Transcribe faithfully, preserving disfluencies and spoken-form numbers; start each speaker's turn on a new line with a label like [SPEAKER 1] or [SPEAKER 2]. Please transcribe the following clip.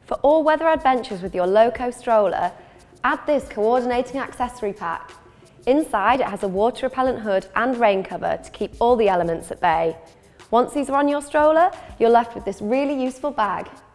[SPEAKER 1] For all weather adventures with your Loco stroller, add this coordinating accessory pack. Inside it has a water repellent hood and rain cover to keep all the elements at bay. Once these are on your stroller, you're left with this really useful bag.